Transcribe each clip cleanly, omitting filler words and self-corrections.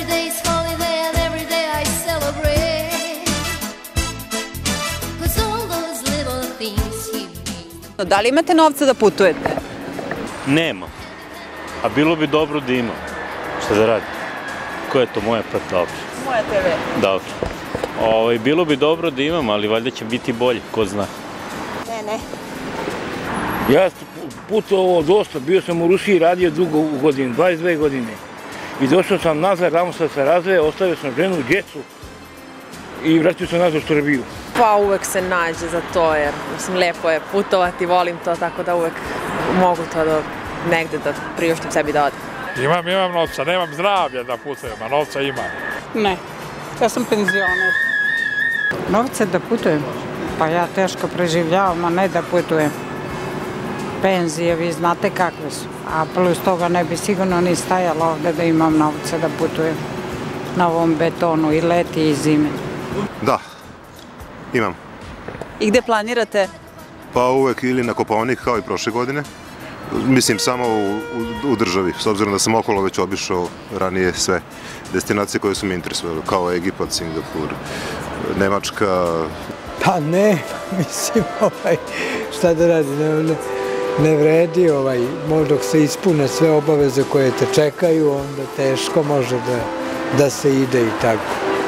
every day is holiday and every day I celebrate. 'Cause all those little things you do. Da li imate novca da putujete? Nema. A bilo bi dobro da ima. Šta da radi? Ko je to moja? Pa dobro. Moja TV. Dobro. Bilo bi dobro da imam, ali valjda će biti bolje, ko zna. Ne. Ja sam putovao dosta, bio sam u Rusiji, radio dugo godina, 22 godine. I došao sam nazad, ramo sam se razveo, ostavio sam ženu, djecu i vratio sam nazad u Srbiju. Pa uvek se nađe za to, jer mislim, lepo je putovati, volim to, tako da uvek mogu to negde da priuštim sebi da odem. Imam novca, nemam zdravlja da putujem, a novca imam. Ne, ja sam penzioner. Novce da putujem? Pa ja teško preživljavam, a ne da putujem. Penzije, vi znate kakve su. A plus toga ne bi sigurno ni stajalo ovde da imam novce da putujem na ovom betonu i leti i zime. Da, imam. I gde planirate? Pa uvek ili na Kopaonik kao i prošle godine. Mislim samo u državi, s obzirom da sam okolo već obišao ranije sve destinacije koje su mi interesovali, kao Egipat, Singapur, Nemačka. Pa ne, mislim, šta da radi, ne vredi, možda se ispune sve obaveze koje te čekaju, onda teško može da se ide i tako.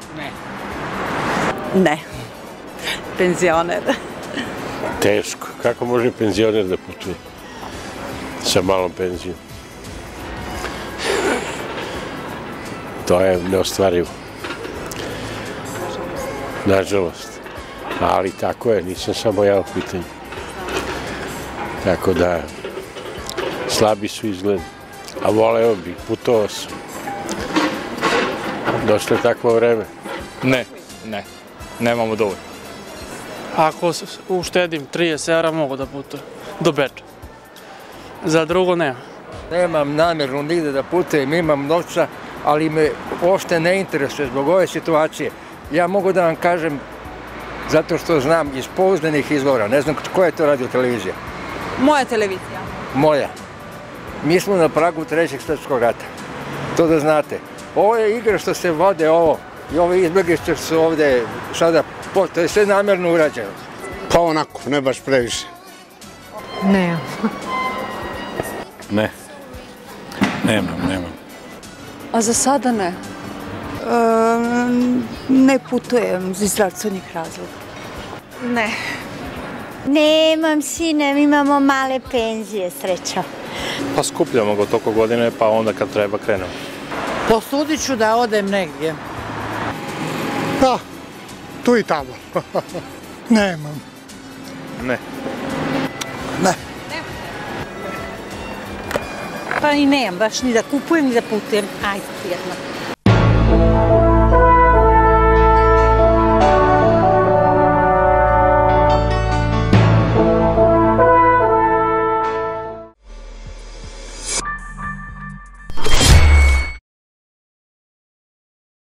Ne. Penzioner. Teško. Kako može penzioner da putuje sa malom penzijom? To je neostvarivo. Nažalost. Ali tako je, nisam samo ja u pitanju. Tako da, slabi su izgled. A voleo bih, putovao sam. Došlo je takvo vreme. Ne, nemamo dovoljno. Ako uštedim 30 evra mogu da putujem do Beča. Za drugo nema. Nemam namjeru nigde da putujem, imam novca, ali me uopšte ne interesuje zbog ove situacije. Ja mogu da vam kažem, zato što znam iz pouzdanih izvora, ne znam koja je to radio televizija. Moja televizija. Moja. Mi smo na pragu Trećeg svjetskog rata. To da znate. Ovo je igra što se vode ovo i ove izbjeglice su ovde sada, to je sve namjerno urađeno. Pa onako, ne baš previše. Ne. Ne. Nemam. A za sada ne? Ne putujem iz zdravstvenih razloga. Ne. Nemam sine, imamo male penzije, sreća. Pa skupljamo ga toko godine, pa onda kad treba krenemo. Posudit ću da odem negdje. Pa, tu i tamo. Nemam. Ne. Pa i nemam baš ni da kupujem ni da putujem. Ajde, jedno.